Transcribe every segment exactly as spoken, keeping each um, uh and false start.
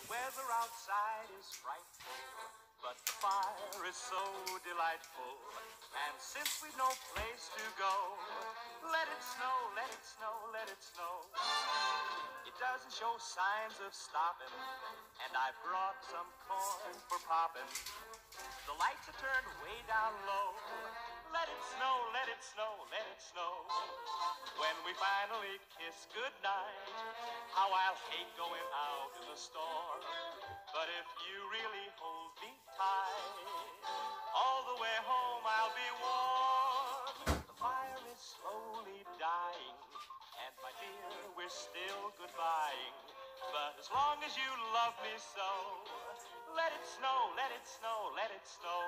Weather outside is frightful, but the fire is so delightful. And since we've no place to go, let it snow, let it snow, let it snow. It doesn't show signs of stopping, and I brought some corn for popping. The lights are turned way down low. Let it snow, let it snow, let it snow. When we finally kiss goodnight, how I'll hate going out in the storm. But if you really hold me tight, all the way home I'll be warm. The fire is slowly dying, and my dear, we're still goodbying. But as long as you love me so, let it snow, let it snow, let it snow.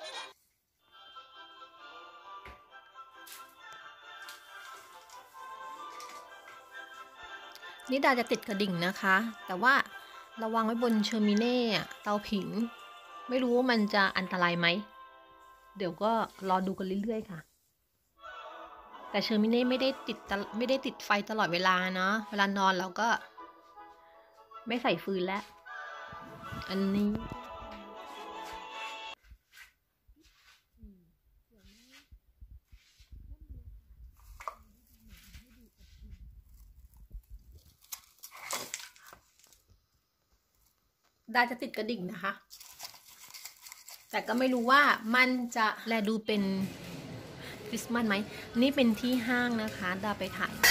นี่ดาจะติดกระดิ่งนะคะแต่ว่าระวังไว้บนเชอร์มิเน่เตาผิงไม่รู้ว่ามันจะอันตรายไหมเดี๋ยวก็รอดูกันเรื่อยๆค่ะแต่เชอร์มิเน่ไม่ได้ติดไม่ได้ติดไฟตลอดเวลาเนาะเวลานอนเราก็ไม่ใส่ฟืนแล้วอันนี้ดาจะติดกระดิ่งนะคะแต่ก็ไม่รู้ว่ามันจะแลดูเป็นคริสต์มาสไหมนี่เป็นที่ห้างนะคะดาไปถ่าย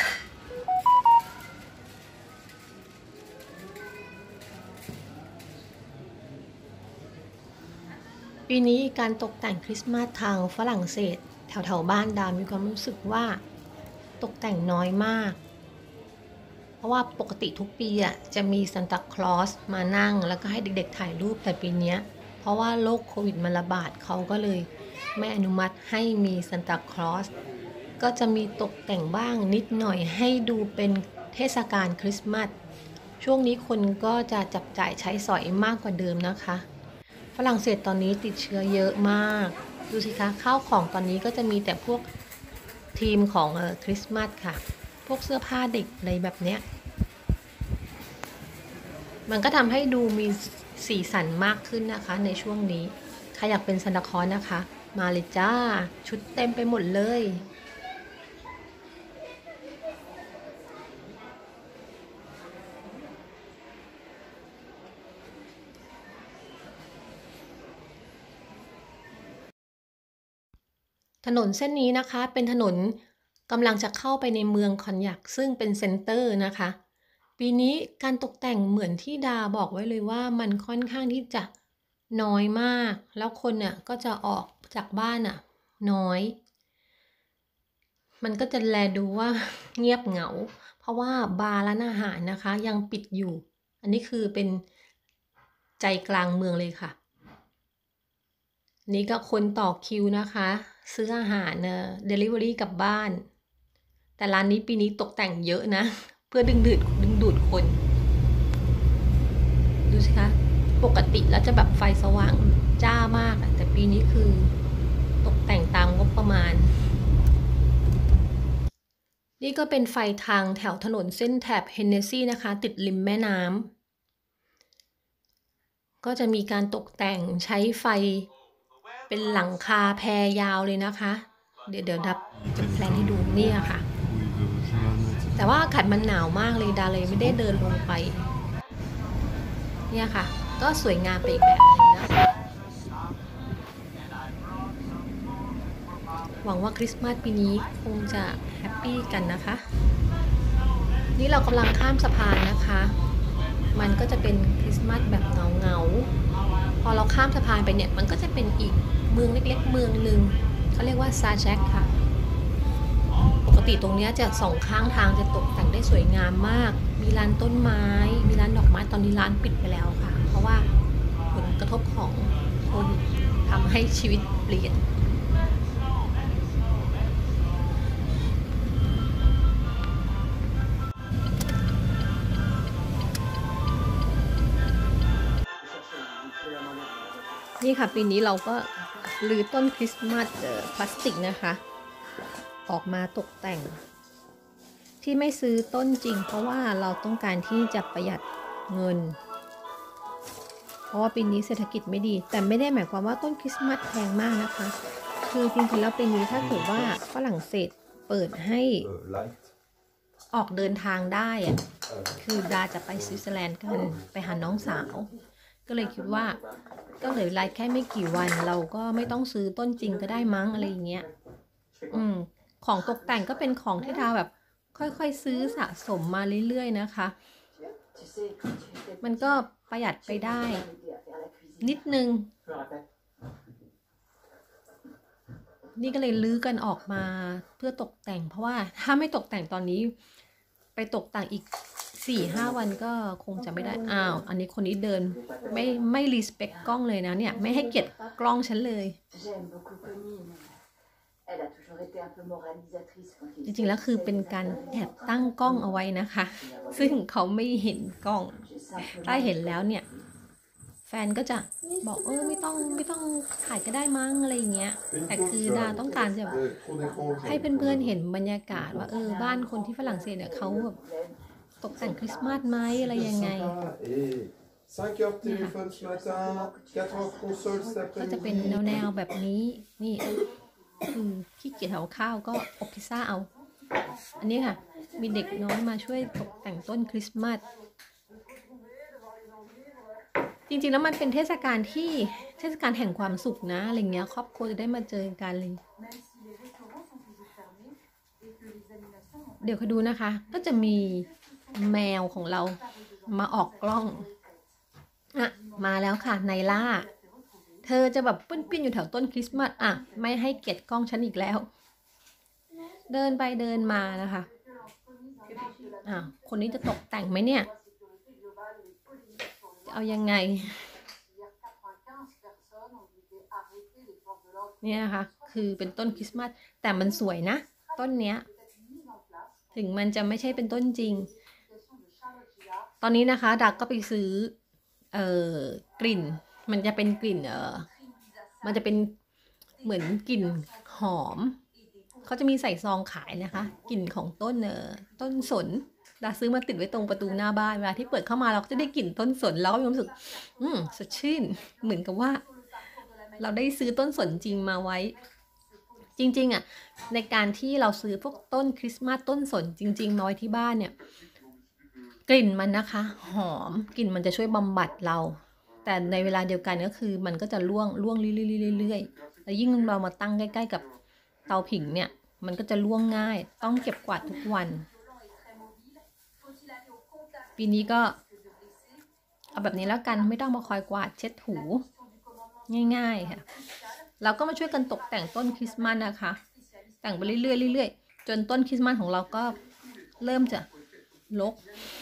ปีนี้การตกแต่งคริสต์มาสทางฝรั่งเศสแถวๆบ้านดามีความรู้สึกว่าตกแต่งน้อยมากเพราะว่าปกติทุกปีอ่ะจะมีซานตาคลอสมานั่งแล้วก็ให้เด็กๆถ่ายรูปแต่ปีนี้เพราะว่าโรคโควิดมันระบาดเขาก็เลยไม่อนุมัติให้มีซานตาคลอสก็จะมีตกแต่งบ้างนิดหน่อยให้ดูเป็นเทศกาลคริสต์มาสช่วงนี้คนก็จะจับจ่ายใช้สอยมากกว่าเดิมนะคะฝรั่งเศสตอนนี้ติดเชื้อเยอะมากดูสิคะข้าวของตอนนี้ก็จะมีแต่พวกทีมของเอ่อคริสต์มาสค่ะพวกเสื้อผ้าเด็กอะไรแบบเนี้ยมันก็ทำให้ดูมีสีสันมากขึ้นนะคะในช่วงนี้ใครอยากเป็นซานตาคลอสนะคะมาเลยจ้าชุดเต็มไปหมดเลยถนนเส้นนี้นะคะเป็นถนนกำลังจะเข้าไปในเมืองคอนยักซึ่งเป็นเซ็นเตอร์นะคะปีนี้การตกแต่งเหมือนที่ดาบอกไว้เลยว่ามันค่อนข้างที่จะน้อยมากแล้วคนเนี่ยก็จะออกจากบ้านอ่ะน้อยมันก็จะแลดูว่าเงียบเหงาเพราะว่าบาร์ร้านอาหารนะคะยังปิดอยู่อันนี้คือเป็นใจกลางเมืองเลยค่ะนี่ก็คนต่อคิวนะคะซื้ออาหารเอ่อ delivery กลับบ้านแต่ร้านนี้ปีนี้ตกแต่งเยอะนะเพื่อดึงดูดดึงดูดคนดูสิคะปกติแล้วจะแบบไฟสว่างจ้ามากแต่ปีนี้คือตกแต่งตามงบประมาณนี่ก็เป็นไฟทางแถวถนนเส้นแถบเฮนเนสซี่นะคะติดริมแม่น้ำก็จะมีการตกแต่งใช้ไฟเป็นหลังคาแพยาวเลยนะคะเดี๋ยวเดี๋ยวดับจะแพลนให้ดูนี่ค่ะแต่ว่าอากาศมันหนาวมากเลยดาเลยไม่ได้เดินลงไปเนี่ยค่ะก็สวยงามไปอีกแบบนึงนะคะหวังว่าคริสต์มาสปีนี้คงจะแฮปปี้กันนะคะนี่เรากำลังข้ามสะพานนะคะมันก็จะเป็นคริสต์มาสแบบเงาเงาพอเราข้ามสะพานไปเนี่ยมันก็จะเป็นอีกเมืองเล็กๆเมืองหนึ่งเขาเรียกว่าซาแจ็คค่ะปกติตรงนี้จะสองข้างทางจะตกแต่งได้สวยงามมากมีร้านต้นไม้มีร้านดอกไม้ตอนนี้ร้านปิดไปแล้วค่ะเพราะว่าผลกระทบของโควิดทำให้ชีวิตเปลี่ยนนี่ค่ะปีนี้เราก็รื้อต้นคริสต์มาสพลาสติกนะคะออกมาตกแต่งที่ไม่ซื้อต้นจริงเพราะว่าเราต้องการที่จะประหยัดเงินเพราะว่าปีนี้เศรษฐกิจไม่ดีแต่ไม่ได้หมายความว่าต้นคริสต์มาสแพงมากนะคะคือจริงๆแล้วปีนี้ถ้าเกิดว่าฝรั่งเศสเปิดให้ออกเดินทางได้อะคือดาจะไปสวิตเซอร์แลนด์กันไปหาน้องสาวก็เลยคิดว่าก็เหลือเวลาแค่ไม่กี่วันเราก็ไม่ต้องซื้อต้นจริงก็ได้มั้งอะไรอย่างเงี้ยอืมของตกแต่งก็เป็นของที่ดาแบบค่อยๆซื้อสะสมมาเรื่อยๆนะคะมันก็ประหยัดไปได้นิดนึงนี่ก็เลยลื้อกันออกมาเพื่อตกแต่งเพราะว่าถ้าไม่ตกแต่งตอนนี้ไปตกแต่งอีก สี่ห้า วันก็คงจะไม่ได้อ้าวอันนี้คนนี้เดินไม่ไม่รีสเปคกล้องเลยนะเนี่ยไม่ให้เกียรติกล้องฉันเลยจริงๆแล้วคือเป็นการแอบตั้งกล้องเอาไว้นะคะซึ่งเขาไม่เห็นกล้องถ้าเห็นแล้วเนี่ยแฟนก็จะบอกเออไม่ต้องไม่ต้องถ่ายก็ได้มั้งอะไรอย่างเงี้ยแต่คือดาต้องการจะแบบให้เพื่อนๆเห็นบรรยากาศว่าเออบ้านคนที่ฝรั่งเศสเนี่ยเขาแบบตกแต่งคริสต์มาสไหมอะไรยังไงก็จะเป็นแนวๆแบบนี้นี่คือขี้เกียจเอาข้าวก็อบพิซซ่าเอาอันนี้ค่ะมีเด็กน้อยมาช่วยตกแต่งต้นคริสต์มาสจริงๆแล้วมันเป็นเทศกาลที่เทศกาลแห่งความสุขนะอะไรเงี้ยครอบครัวจะได้มาเจอกันเลยเดี๋ยวคอยดูนะคะก็จะมีแมวของเรามาออกกล้องอ่ะมาแล้วค่ะไนล่าเธอจะแบบปิ้นปิ้นอยู่แถวต้นคริสต์มาสอ่ะไม่ให้เกียรติกล้องฉันอีกแล้วเดินไปเดินมานะคะอ่ะคนนี้จะตกแต่งไหมเนี่ยจะเอายังไงเนี่ยนะคะคือเป็นต้นคริสต์มาสแต่มันสวยนะต้นเนี้ยถึงมันจะไม่ใช่เป็นต้นจริงตอนนี้นะคะดักก็ไปซื้อเอ่อกลิ่นมันจะเป็นกลิ่นเอ่อมันจะเป็นเหมือนกลิ่นหอมเขาจะมีใส่ซองขายนะคะกลิ่นของต้นเอ่อต้นสนดาซื้อมาติดไว้ตรงประตูหน้าบ้านเวลาที่เปิดเข้ามาเราก็จะได้กลิ่นต้นสนแล้วก็มีความรู้สึกอืมสดชื่นเหมือนกับว่าเราได้ซื้อต้นสนจริงมาไว้จริงๆอ่ะในการที่เราซื้อพวกต้นคริสต์มาสต้นสนจริงๆมาไว้ที่บ้านเนี่ยกลิ่นมันนะคะหอมกลิ่นมันจะช่วยบำบัดเราแต่ในเวลาเดียวกันก็คือมันก็จะร่วงร่วงเรื่อยๆๆแล้วยิ่งเรามาตั้งใกล้ๆกับเตาผิงเนี่ยมันก็จะร่วงง่ายต้องเก็บกวาดทุกวันปีนี้ก็เอาแบบนี้แล้วกันไม่ต้องมาคอยกวาดเช็ดถูง่ายๆค่ะเราก็มาช่วยกันตกแต่งต้นคริสต์มาสนะคะแต่งไปเรื่อยๆเรื่อยๆจนต้นคริสต์มาสของเราก็เริ่มจะรก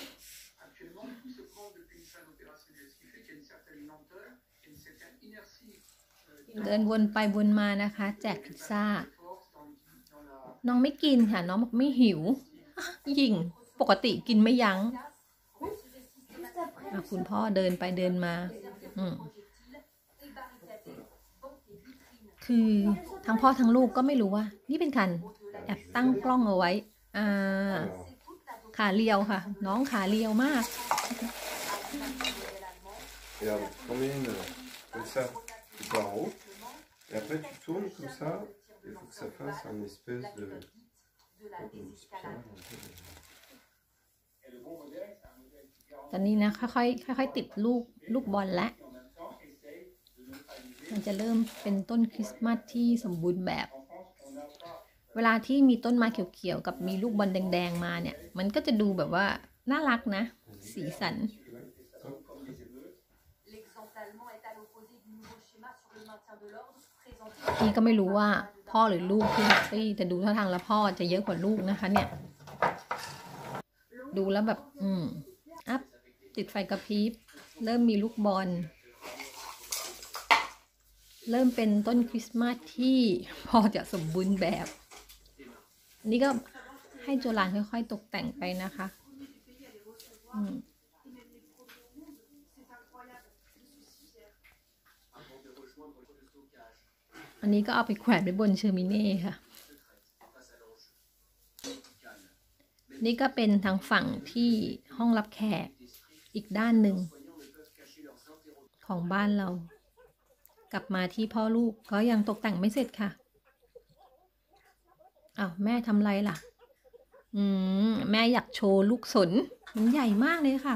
เดินวนไปวนมานะคะแจกพิซซ่าน้องไม่กินค่ะน้องบอกไม่หิวยิ่งปกติกินไม่ยั้งคุณพ่อเดินไปเดินมาอืมคือทั้งพ่อทั้งลูกก็ไม่รู้ว่านี่เป็นการแอบตั้งกล้องเอาไว้อ่าขาเรียวค่ะน้องขาเรียวมาก Et après tu tournes comme ça, il faut que ça fasse un espèce de... ตอนนี้นะค่อยๆค่อยๆติดลูกลูกบอลแล้วมันจะเริ่มเป็นต้นคริสต์มาสที่สมบูรณ์แบบเวลาที่มีต้นไม้เขียวๆกับมีลูกบอลแดงๆมาเนี่ยมันก็จะดูแบบว่าน่ารักนะสีสันพี่ก็ไม่รู้ว่าพ่อหรือลูกที่แฮปปี้แต่ดูท่าทางแล้วพ่อจะเยอะกว่าลูกนะคะเนี่ยดูแล้วแบบอืมอัพติดไฟกระพริบเริ่มมีลูกบอลเริ่มเป็นต้นคริสต์มาสที่พอจะสมบูรณ์แบบนี่ก็ให้โจลานค่อยๆตกแต่งไปนะคะอืมอันนี้ก็เอาไปแขวนไว้บนเชอร์มิเน่ค่ะนี่ก็เป็นทางฝั่งที่ห้องรับแขกอีกด้านหนึ่งของบ้านเรา กลับมาที่พ่อลูกก็ยังตกแต่งไม่เสร็จค่ะอ้าวแม่ทำไรล่ะอืมแม่อยากโชว์ลูกสนมันใหญ่มากเลยค่ะ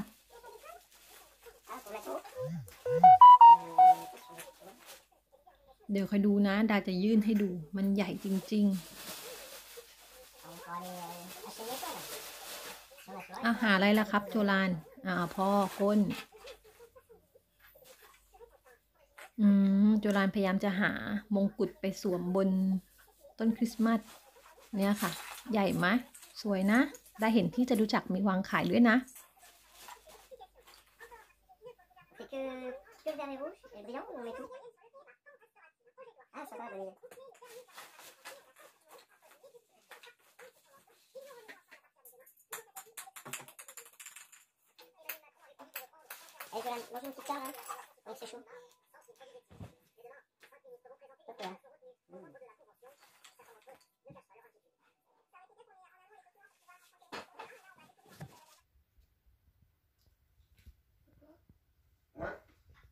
เดี๋ยวคอยดูนะดาจะยื่นให้ดูมันใหญ่จริงๆอาหาอะไรล่ะครับโจลานอ่าพ่อก้นอืมโจลานพยายามจะหามงกุฎไปสวมบนต้นคริสต์มาสเนี่ยค่ะใหญ่ไหมสวยนะได้เห็นที่จะรู้จักมีวางขายด้วยนะ Ah, ça va, bonne idée. Allez, Jolan, mange une petite carte, hein, pendant que c'est chaud. Hop là. Mmh. Ouais.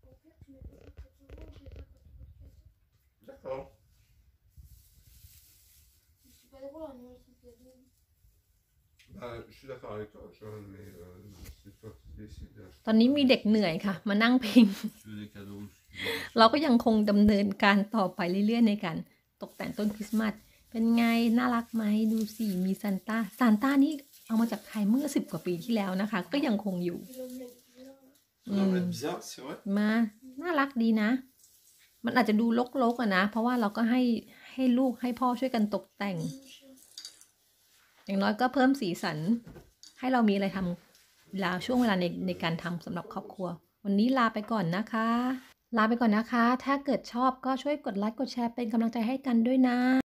D'accord. C'est pas drôle, non, c'est pas drôle. Bah, je suis d'accord avec toi, Johan, mais euh, c'est toi qui décides. ตอนนี้มีเด็กเหนื่อยค่ะมานั่งเพลง เราก็ยังคงดำเนินการต่อไปเรื่อยๆในการตกแต่งต้นคริสต์มาสเป็นไงน่ารักไหมดูสิมีซานต้าซานต้านี่เอามาจากไทยเมื่อสิบกว่าปีที่แล้วนะคะก็ยังคงอยู่ Ça va être bizarre, c'est vrai. มาน่ารักดีนะมันอาจจะดูรกๆอะนะเพราะว่าเราก็ให้ให้ลูกให้พ่อช่วยกันตกแต่งอย่างน้อยก็เพิ่มสีสันให้เรามีอะไรทำเวลาช่วงเวลาในในการทำสำหรับครอบครัววันนี้ลาไปก่อนนะคะลาไปก่อนนะคะถ้าเกิดชอบก็ช่วยกดไลค์กดแชร์เป็นกำลังใจให้กันด้วยนะ